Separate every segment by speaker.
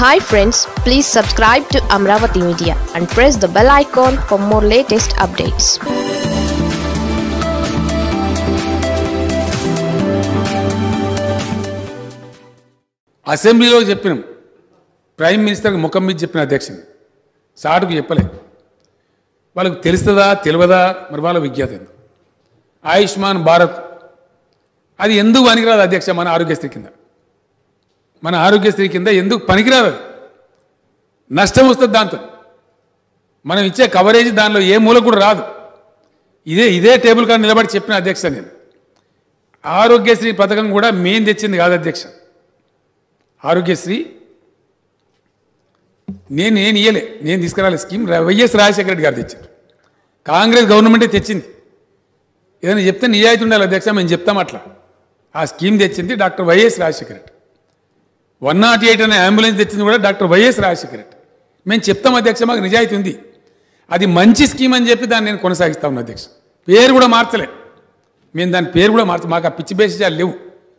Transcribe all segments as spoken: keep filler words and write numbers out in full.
Speaker 1: Hi friends, please subscribe to Amravati Media and press the bell icon for more latest updates.
Speaker 2: అసెంబ్లీలో చెప్పినాం prime minister ముఖం మీద చెప్పిన అధ్యక్షుని సాటుకు చెప్పలే వాళ్ళకు తెలుస్తుందా తెలియదా మరి వాళ్ళ విజ్ఞత ఎందుకు ఆయుష్మాన్ భారత్ అది ఎందుకు పనికిరాదు అధ్యక్ష మన ఆరోగ్యశ్రీ కింద మన ఆరోగ్యశ్రీ కింద ఎందుకు పనికిరాదు నష్టం వస్తుంది దాంతో మనం ఇచ్చే కవరేజ్ దానిలో ఏ మూల కూడా రాదు ఇదే ఇదే టేబుల్ కాడ నిలబడి చెప్పిన అధ్యక్ష నేను ఆరోగ్యశ్రీ పథకం కూడా మెయిన్ తెచ్చింది కాదు అధ్యక్ష ఆరోగ్యశ్రీ నేను నేను ఇయ్యలే నేను తీసుకురాలే స్కీమ్ వైఎస్ రాజశేఖర రెడ్డి గారు తెచ్చారు కాంగ్రెస్ గవర్నమెంటే తెచ్చింది ఏదైనా చెప్తే నిజాయితీ ఉండాలి అధ్యక్ష మేము చెప్తాం అట్లా ఆ స్కీమ్ తెచ్చింది doctor YS Rajasekhara Reddy one nought eight అనే అంబులెన్స్ తెచ్చింది కూడా డాక్టర్ వైఎస్ రాజశేఖర రెడ్డి మేము చెప్తాం అధ్యక్ష మాకు నిజాయితీ ఉంది అది మంచి స్కీమ్ అని చెప్పి దాన్ని నేను కొనసాగిస్తా ఉన్నా అధ్యక్ష పేరు కూడా మార్చలే మేము దాని పేరు కూడా మార్చ మాకు ఆ పిచ్చి బేసిజాలు లేవు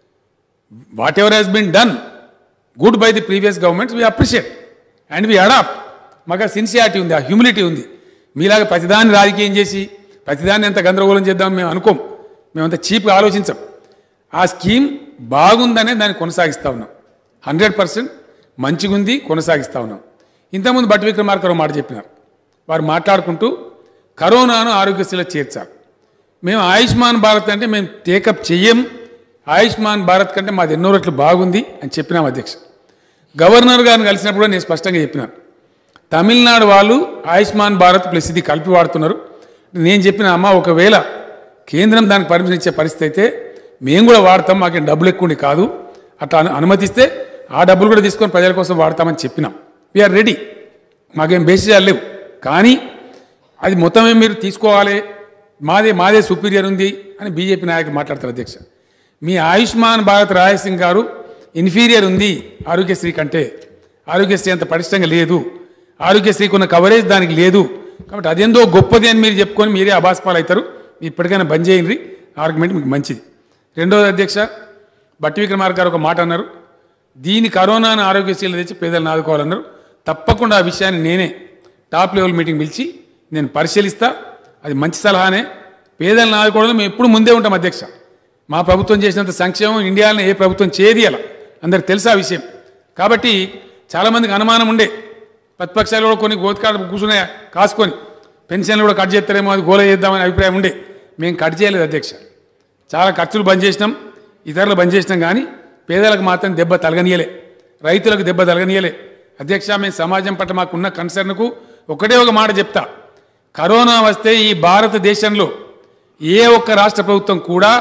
Speaker 2: whatever has been done good by the previous governments we appreciate and we adopt మాకు ఆ సిన్సియారిటీ ఉంది ఆ హ్యూమిలిటీ ఉంది మీలాగా ప్రతిదాన్ని రాజకీయం చేసి ప్రతిదాన్ని ఎంత గందరగోళం చేద్దాం మేము అనుకోం మేమంత చీప్గా ఆలోచించాం ఆ స్కీమ్ బాగుందనే దాన్ని కొనసాగిస్తూ ఉన్నాం హండ్రెడ్ పర్సెంట్ మంచిగా ఉంది కొనసాగిస్తూ ఉన్నాం ఇంతకుముందు బట్టి విక్రమార్కరావు మాట చెప్పినారు వారు మాట్లాడుకుంటూ కరోనాను ఆరోగ్యశ్రీలో చేర్చారు మేము ఆయుష్మాన్ భారత్ అంటే మేము టేకప్ చెయ్యం ఆయుష్మాన్ భారత్ కంటే మాది ఎన్నో రెట్లు బాగుంది అని చెప్పినాం అధ్యక్ష గవర్నర్ గారిని కలిసినప్పుడు నేను స్పష్టంగా చెప్పినాను తమిళనాడు వాళ్ళు ఆయుష్మాన్ భారత్ ప్లస్ ఇది కలిపి వాడుతున్నారు నేను చెప్పిన అమ్మ ఒకవేళ కేంద్రం దానికి పర్మిషన్ ఇచ్చే పరిస్థితి అయితే మేము కూడా వాడతాం మాకేం డబ్బులు ఎక్కువ కాదు అట్లా అనుమతిస్తే ఆ డబ్బులు కూడా తీసుకొని ప్రజల కోసం వాడతామని చెప్పినాం వీఆర్ రెడీ మాకేం బేసిజాలు లేవు కానీ అది మొత్తమే మీరు తీసుకోవాలి మాదే మాదే సుపీరియర్ ఉంది అని బీజేపీ నాయకులు మాట్లాడతారు అధ్యక్ష మీ ఆయుష్మాన్ భారత్ రాయసింగ్ గారు ఇన్ఫీరియర్ ఉంది ఆరోగ్యశ్రీ కంటే ఆరోగ్యశ్రీ అంత పటిష్టంగా లేదు ఆరోగ్యశ్రీకి ఉన్న కవరేజ్ దానికి లేదు కాబట్టి అదేందో గొప్పది అని మీరు చెప్పుకొని మీరే అభాస్పాలు అవుతారు ఇప్పటికైనా బంద్ చేయండి ఆర్గ్యుమెంట్ మీకు మంచిది రెండోది అధ్యక్ష బట్టి విక్రమార్క గారు ఒక మాట అన్నారు దీని కరోనాను ఆరోగ్యశ్రీలు తెచ్చి పేదలను ఆదుకోవాలన్నారు తప్పకుండా ఆ విషయాన్ని నేనే టాప్ లెవెల్ మీటింగ్ పిలిచి నేను పరిశీలిస్తా అది మంచి సలహానే పేదలను ఆదుకోవడంలో మేము ఎప్పుడు ముందే ఉంటాం అధ్యక్ష మా ప్రభుత్వం చేసినంత సంక్షేమం ఇండియాలో ఏ ప్రభుత్వం చేయదీయాల అందరికి తెలుసు ఆ విషయం కాబట్టి చాలామందికి అనుమానం ఉండే ప్రతిపక్షాలు కూడా కొన్ని గోతికాడ కూర్చునే కాసుకొని పెన్షన్లు కూడా కట్ చేస్తారేమో అది గోల చేద్దామనే అభిప్రాయం ఉండే మేము కట్ చేయలేదు అధ్యక్ష చాలా ఖర్చులు బంద్ చేసినాం ఇతరులు బంద్ చేసినాం కానీ పేదలకు మాత్రం దెబ్బ తలగనీయలే రైతులకు దెబ్బ తలగనీయలే అధ్యక్ష మేము సమాజం పట్ల మాకున్న కన్సర్న్కు ఒకటే ఒక మాట చెప్తా కరోనా వస్తే ఈ భారతదేశంలో ఏ ఒక్క రాష్ట్ర ప్రభుత్వం కూడా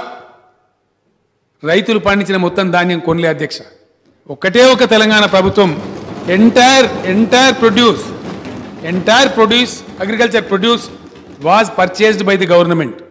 Speaker 2: రైతులు పండించిన మొత్తం ధాన్యం కొనలే అధ్యక్ష ఒకటే ఒక తెలంగాణ ప్రభుత్వం entire entire produce entire produce agriculture produce was purchased by the government